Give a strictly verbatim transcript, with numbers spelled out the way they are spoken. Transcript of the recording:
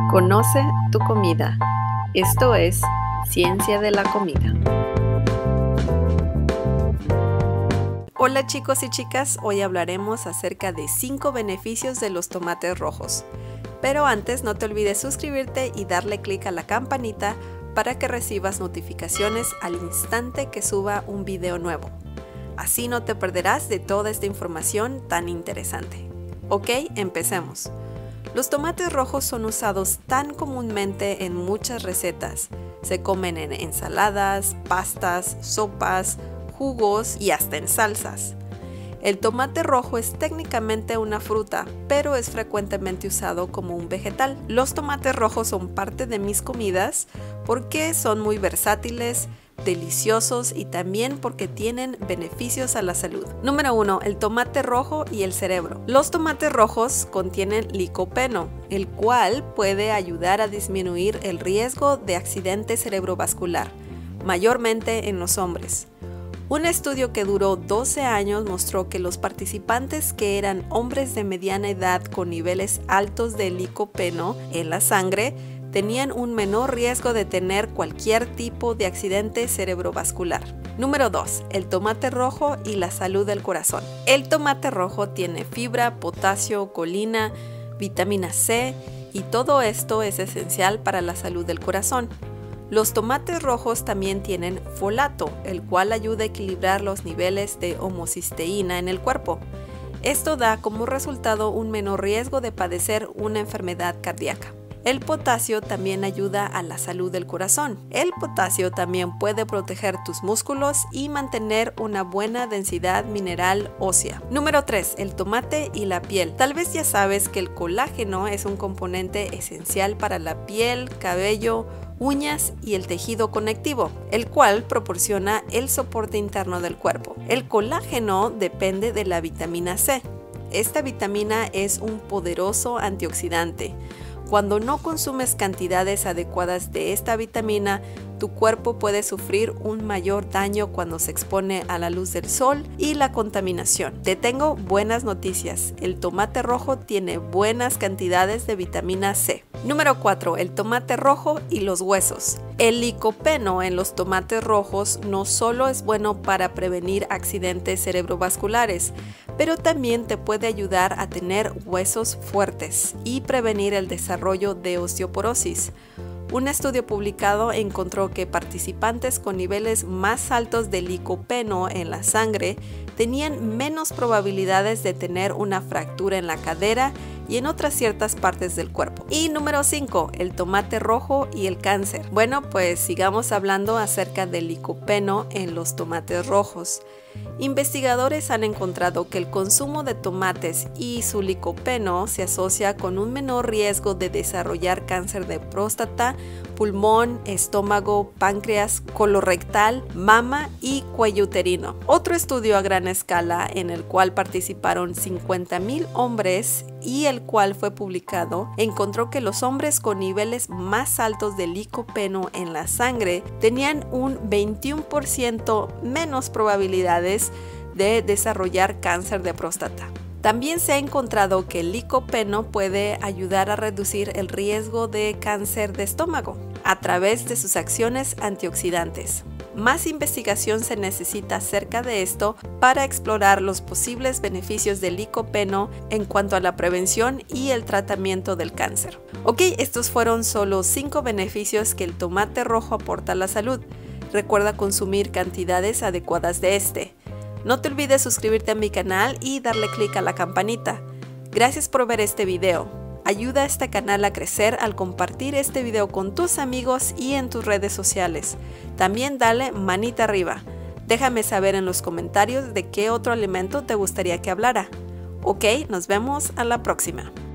Conoce tu comida. Esto es Ciencia de la Comida. Hola chicos y chicas, hoy hablaremos acerca de cinco beneficios de los tomates rojos. Pero antes no te olvides suscribirte y darle clic a la campanita para que recibas notificaciones al instante que suba un video nuevo. Así no te perderás de toda esta información tan interesante. Ok, empecemos. Los tomates rojos son usados tan comúnmente en muchas recetas. Se comen en ensaladas, pastas, sopas, jugos y hasta en salsas. El tomate rojo es técnicamente una fruta, pero es frecuentemente usado como un vegetal. Los tomates rojos son parte de mis comidas porque son muy versátiles, deliciosos y también porque tienen beneficios a la salud. Número uno. El tomate rojo y el cerebro. Los tomates rojos contienen licopeno, el cual puede ayudar a disminuir el riesgo de accidente cerebrovascular, mayormente en los hombres. Un estudio que duró doce años mostró que los participantes que eran hombres de mediana edad con niveles altos de licopeno en la sangre tenían un menor riesgo de tener cualquier tipo de accidente cerebrovascular. Número dos. El tomate rojo y la salud del corazón. El tomate rojo tiene fibra, potasio, colina, vitamina C y todo esto es esencial para la salud del corazón. Los tomates rojos también tienen folato, el cual ayuda a equilibrar los niveles de homocisteína en el cuerpo. Esto da como resultado un menor riesgo de padecer una enfermedad cardíaca. El potasio también ayuda a la salud del corazón. El potasio también puede proteger tus músculos y mantener una buena densidad mineral ósea. Número tres. El tomate y la piel. Tal vez ya sabes que el colágeno es un componente esencial para la piel, cabello, uñas y el tejido conectivo, el cual proporciona el soporte interno del cuerpo. El colágeno depende de la vitamina C. Esta vitamina es un poderoso antioxidante. Cuando no consumes cantidades adecuadas de esta vitamina, tu cuerpo puede sufrir un mayor daño cuando se expone a la luz del sol y la contaminación. Te tengo buenas noticias. El tomate rojo tiene buenas cantidades de vitamina C. Número cuatro. El tomate rojo y los huesos. El licopeno en los tomates rojos no solo es bueno para prevenir accidentes cerebrovasculares, pero también te puede ayudar a tener huesos fuertes y prevenir el desarrollo de osteoporosis. Un estudio publicado encontró que participantes con niveles más altos de licopeno en la sangre tenían menos probabilidades de tener una fractura en la cadera y en otras ciertas partes del cuerpo. Y número cinco. El tomate rojo y el cáncer. Bueno, pues sigamos hablando acerca del licopeno en los tomates rojos. Investigadores han encontrado que el consumo de tomates y su licopeno se asocia con un menor riesgo de desarrollar cáncer de próstata, pulmón, estómago, páncreas, colorectal, mama y cuello uterino. Otro estudio a gran escala en el cual participaron cincuenta mil hombres y el cual fue publicado, encontró que los hombres con niveles más altos de licopeno en la sangre tenían un veintiuno por ciento menos probabilidades de desarrollar cáncer de próstata. También se ha encontrado que el licopeno puede ayudar a reducir el riesgo de cáncer de estómago a través de sus acciones antioxidantes. Más investigación se necesita acerca de esto para explorar los posibles beneficios del licopeno en cuanto a la prevención y el tratamiento del cáncer. Ok, estos fueron solo cinco beneficios que el tomate rojo aporta a la salud. Recuerda consumir cantidades adecuadas de este. No te olvides suscribirte a mi canal y darle clic a la campanita. Gracias por ver este video. Ayuda a este canal a crecer al compartir este video con tus amigos y en tus redes sociales. También dale manita arriba. Déjame saber en los comentarios de qué otro alimento te gustaría que hablara. Ok, nos vemos a la próxima.